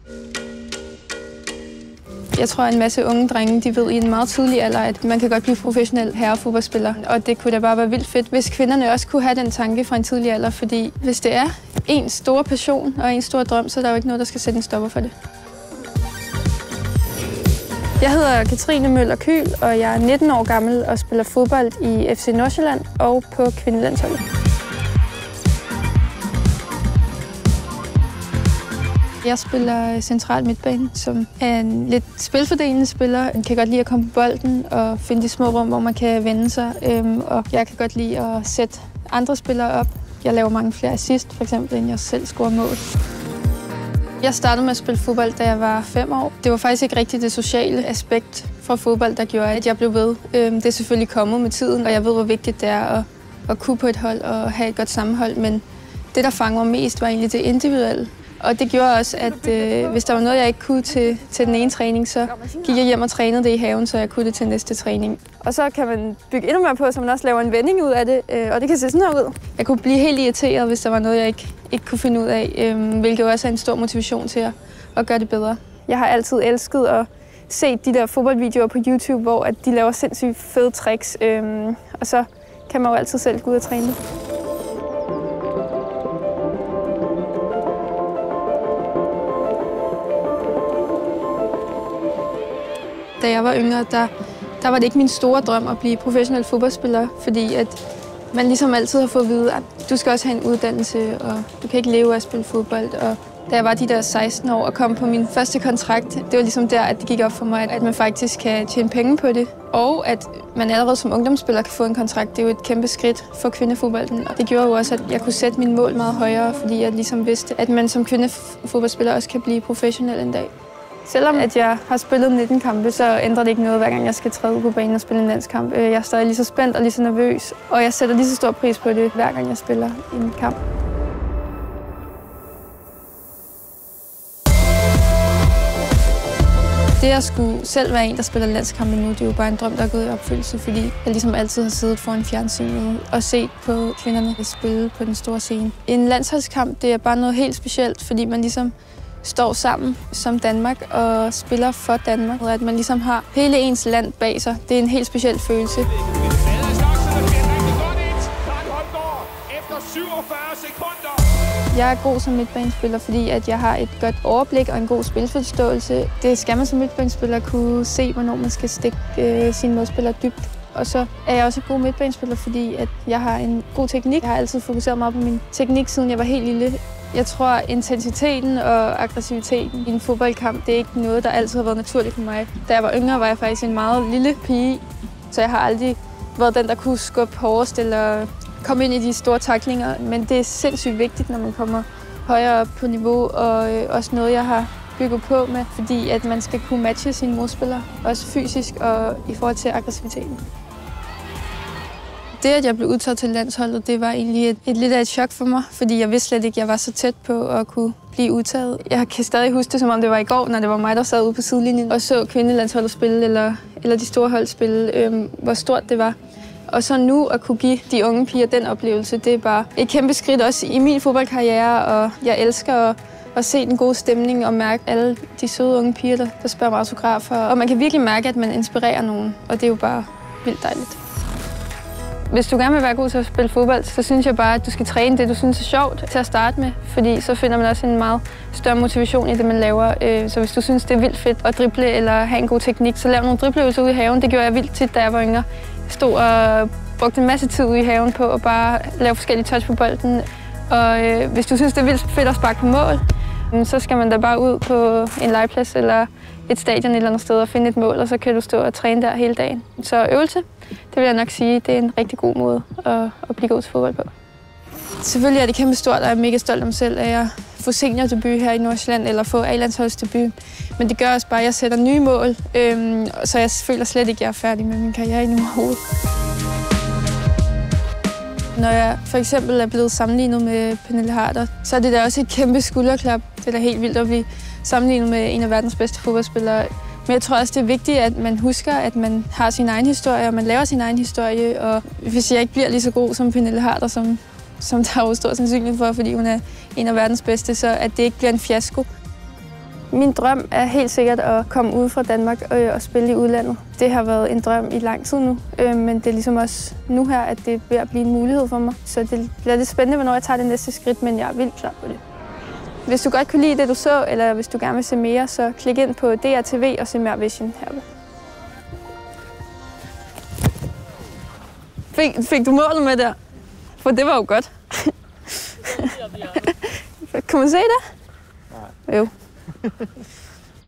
Jeg tror, at en masse unge drenge de ved i en meget tidlig alder, at man kan godt blive professionel herrefodboldspiller. Og det kunne da bare være vildt fedt, hvis kvinderne også kunne have den tanke fra en tidlig alder. Fordi hvis det er en stor passion og en stor drøm, så er der jo ikke noget, der skal sætte en stopper for det. Jeg hedder Katrine Møller Kyhl, og jeg er 19 år gammel og spiller fodbold i FC Nordsjælland og på kvindelandsholdet. Jeg spiller central midtbane, som er en lidt spilfordelende spiller. Jeg kan godt lide at komme på bolden og finde de små rum, hvor man kan vende sig. Og jeg kan godt lide at sætte andre spillere op. Jeg laver mange flere assist, for eksempel, end jeg selv scorer mål. Jeg startede med at spille fodbold, da jeg var 5 år. Det var faktisk ikke rigtig det sociale aspekt fra fodbold, der gjorde, at jeg blev ved. Det er selvfølgelig kommet med tiden, og jeg ved, hvor vigtigt det er at kunne på et hold og have et godt sammenhold. Men det, der fangede mig mest, var egentlig det individuelle. Og det gjorde også, at hvis der var noget, jeg ikke kunne til den ene træning, så gik jeg hjem og trænede det i haven, så jeg kunne det til næste træning. Og så kan man bygge endnu mere på, så man også laver en vending ud af det, og det kan se sådan her ud. Jeg kunne blive helt irriteret, hvis der var noget, jeg ikke kunne finde ud af, hvilket også er en stor motivation til at gøre det bedre. Jeg har altid elsket at se de der fodboldvideoer på YouTube, hvor at de laver sindssygt fede tricks, og så kan man jo altid selv gå ud og træne det. Da jeg var yngre, der var det ikke min store drøm at blive professionel fodboldspiller, fordi at man ligesom altid har fået at vide, at du skal også have en uddannelse, og du kan ikke leve af at spille fodbold. Og da jeg var de der 16 år og kom på min første kontrakt, det var ligesom der, at det gik op for mig, at man faktisk kan tjene penge på det. Og at man allerede som ungdomsspiller kan få en kontrakt, det er jo et kæmpe skridt for kvindefodbolden. Og det gjorde jo også, at jeg kunne sætte mine mål meget højere, fordi jeg ligesom vidste, at man som kvindefodboldspiller også kan blive professionel en dag. Selvom at jeg har spillet 19 kampe, så ændrer det ikke noget, hver gang jeg skal træde ud på banen og spille en landskamp. Jeg er stadig lige så spændt og lige så nervøs, og jeg sætter lige så stor pris på det, hver gang jeg spiller en kamp. Det at skulle selv være en, der spiller landskampe nu, det er jo bare en drøm, der er gået i opfyldelse, fordi jeg ligesom altid har siddet foran fjernsynet og set på kvinderne spille på den store scene. En landsholdskamp, det er bare noget helt specielt, fordi man ligesom står sammen som Danmark og spiller for Danmark. At man ligesom har hele ens land bag sig. Det er en helt speciel følelse. Jeg er god som midtbanespiller, fordi at jeg har et godt overblik og en god spilforståelse. Det skal man som midtbanespiller kunne se, hvornår man skal stikke sine modspillere dybt. Og så er jeg også en god midtbanespiller, fordi at jeg har en god teknik. Jeg har altid fokuseret meget på min teknik, siden jeg var helt lille. Jeg tror, intensiteten og aggressiviteten i en fodboldkamp, det er ikke noget, der altid har været naturligt for mig. Da jeg var yngre, var jeg faktisk en meget lille pige, så jeg har aldrig været den, der kunne skubbe hårdest eller komme ind i de store tacklinger. Men det er sindssygt vigtigt, når man kommer højere op på niveau, og også noget, jeg har bygget på med, fordi at man skal kunne matche sine modspillere, også fysisk og i forhold til aggressiviteten. Det, at jeg blev udtaget til landsholdet, det var egentlig et lidt af et chok for mig, fordi jeg vidste slet ikke, at jeg var så tæt på at kunne blive udtaget. Jeg kan stadig huske det, som om det var i går, når det var mig, der sad ude på sidelinjen og så kvindelandsholdet spille, eller de store hold spille, hvor stort det var. Og så nu at kunne give de unge piger den oplevelse, det er bare et kæmpe skridt også i min fodboldkarriere, og jeg elsker at se den gode stemning og mærke alle de søde unge piger, der spørger mig autografer. Og man kan virkelig mærke, at man inspirerer nogen, og det er jo bare vildt dejligt. Hvis du gerne vil være god til at spille fodbold, så synes jeg bare, at du skal træne det, du synes er sjovt til at starte med. Fordi så finder man også en meget større motivation i det, man laver. Så hvis du synes, det er vildt fedt at drible eller have en god teknik, så lav nogle dribleøvelser ude i haven. Det gjorde jeg vildt tit, da jeg var yngre. Jeg stod og brugte en masse tid ude i haven på at bare lave forskellige touch på bolden. Og hvis du synes, det er vildt fedt at sparke på mål, så skal man da bare ud på en legeplads eller et stadion et eller andet sted og finde et mål, og så kan du stå og træne der hele dagen. Så øvelse, det vil jeg nok sige, det er en rigtig god måde at blive god til fodbold på. Selvfølgelig er det kæmpe stort, og jeg er mega stolt af mig selv, at jeg får seniordebut her i Nordsjælland, eller får A-landsholdsdebut. Men det gør også bare, at jeg sætter nye mål, så jeg føler slet ikke, at jeg er færdig med min karriere endnu overhovedet. Når jeg for eksempel er blevet sammenlignet med Pernille Harder, så er det da også et kæmpe skulderklap. Det er da helt vildt at blive sammenlignet med en af verdens bedste fodboldspillere. Men jeg tror også, det er vigtigt, at man husker, at man har sin egen historie, og man laver sin egen historie. Og hvis jeg ikke bliver lige så god som Pernille Harder, som der er jo stor sandsynlighed for, fordi hun er en af verdens bedste, så at det ikke bliver en fiasko. Min drøm er helt sikkert at komme ud fra Danmark og spille i udlandet. Det har været en drøm i lang tid nu, men det er ligesom også nu her, at det er ved at blive en mulighed for mig. Så det bliver lidt spændende, hvornår jeg tager det næste skridt, men jeg er vildt klar på det. Hvis du godt kunne lide det, du så, eller hvis du gerne vil se mere, så klik ind på DRTV og se mere Vision herude. Fik du målet med der? For det var jo godt. Kan man se det? Nej. Jo.